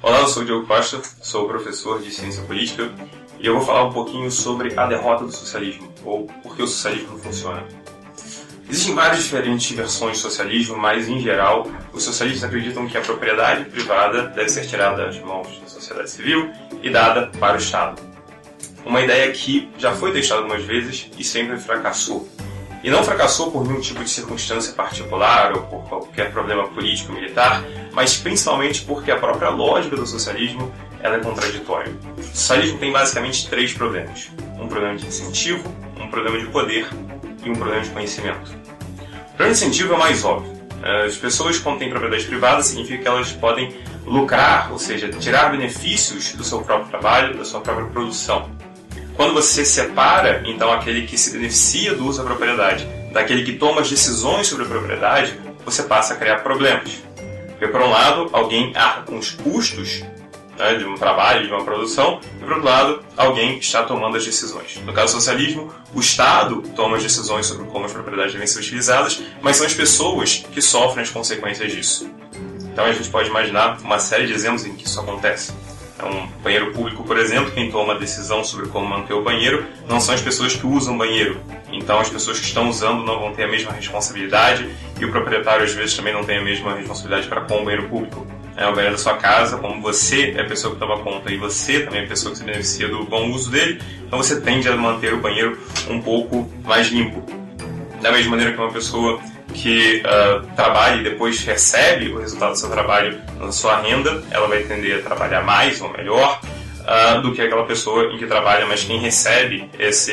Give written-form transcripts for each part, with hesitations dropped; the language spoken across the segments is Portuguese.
Olá, eu sou o Diogo Costa, sou professor de Ciência Política e eu vou falar um pouquinho sobre a derrota do socialismo, ou por que o socialismo não funciona. Existem várias diferentes versões de socialismo, mas, em geral, os socialistas acreditam que a propriedade privada deve ser tirada das mãos da sociedade civil e dada para o Estado. Uma ideia que já foi testada algumas vezes e sempre fracassou. E não fracassou por nenhum tipo de circunstância particular ou por qualquer problema político-militar, mas principalmente porque a própria lógica do socialismo ela é contraditória. O socialismo tem basicamente três problemas. Um problema de incentivo, um problema de poder e um problema de conhecimento. O problema de incentivo é o mais óbvio. As pessoas, quando têm propriedade privada, significa que elas podem lucrar, ou seja, tirar benefícios do seu próprio trabalho, da sua própria produção. Quando você separa, então, aquele que se beneficia do uso da propriedade daquele que toma as decisões sobre a propriedade, você passa a criar problemas. Porque, por um lado, alguém arca com os custos de um trabalho, de uma produção, e, por outro lado, alguém está tomando as decisões. No caso do socialismo, o Estado toma as decisões sobre como as propriedades devem ser utilizadas, mas são as pessoas que sofrem as consequências disso. Então, a gente pode imaginar uma série de exemplos em que isso acontece. Um banheiro público, por exemplo, quem toma a decisão sobre como manter o banheiro não são as pessoas que usam o banheiro. Então as pessoas que estão usando não vão ter a mesma responsabilidade e o proprietário às vezes também não tem a mesma responsabilidade para com o banheiro público. O banheiro da sua casa, como você é a pessoa que toma conta e você também é a pessoa que se beneficia do bom uso dele, então você tende a manter o banheiro um pouco mais limpo. Da mesma maneira que uma pessoa que trabalha e depois recebe o resultado do seu trabalho na sua renda, ela vai tender a trabalhar mais ou melhor do que aquela pessoa em que trabalha, mas quem recebe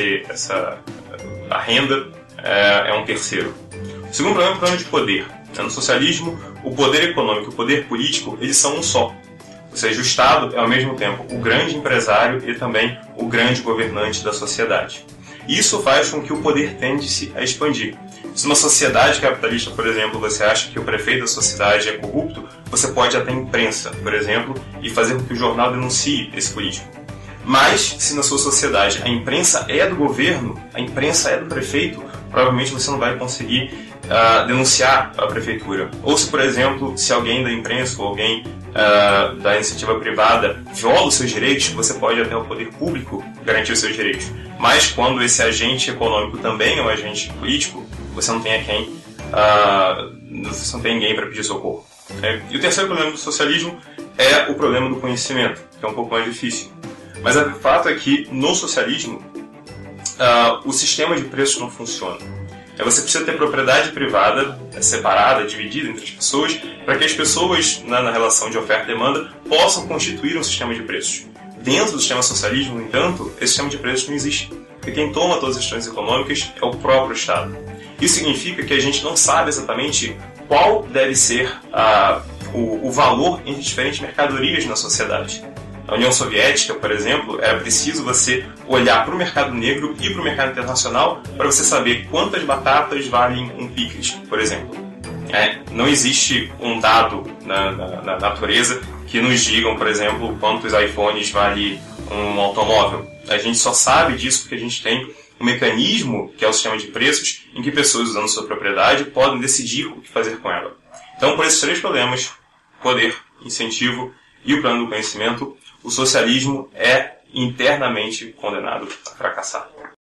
a renda é um terceiro. O segundo problema é o problema de poder. No socialismo, o poder econômico e o poder político eles são um só. Ou seja, o Estado é ao mesmo tempo o grande empresário e também o grande governante da sociedade. Isso faz com que o poder tende-se a expandir. Se numa sociedade capitalista, por exemplo, você acha que o prefeito da sociedade é corrupto, você pode ir até a imprensa, por exemplo, e fazer com que o jornal denuncie esse político. Mas, se na sua sociedade a imprensa é do governo, a imprensa é do prefeito, provavelmente você não vai conseguir denunciar a prefeitura. Ou se, por exemplo, se alguém da imprensa ou alguém da iniciativa privada viola os seus direitos, você pode até o poder público garantir os seus direitos. Mas quando esse agente econômico também é um agente político, você não tem ninguém para pedir socorro. E o terceiro problema do socialismo é o problema do conhecimento, que é um pouco mais difícil. Mas o fato é que no socialismo o sistema de preços não funciona. Você precisa ter propriedade privada separada, dividida entre as pessoas, para que as pessoas, na relação de oferta e demanda, possam constituir um sistema de preços. Dentro do sistema socialismo, no entanto, esse sistema de preços não existe. Porque quem toma todas as decisões econômicas é o próprio Estado. Isso significa que a gente não sabe exatamente qual deve ser o valor entre diferentes mercadorias na sociedade. Na União Soviética, por exemplo, era preciso você olhar para o mercado negro e para o mercado internacional para você saber quantas batatas valem um picles, por exemplo. Não existe um dado na natureza que nos digam, por exemplo, quantos iPhones vale um automóvel. A gente só sabe disso porque a gente tem um mecanismo, que é o sistema de preços, em que pessoas usando sua propriedade podem decidir o que fazer com ela. Então, por esses três problemas, poder, incentivo e o plano do conhecimento, o socialismo é internamente condenado a fracassar.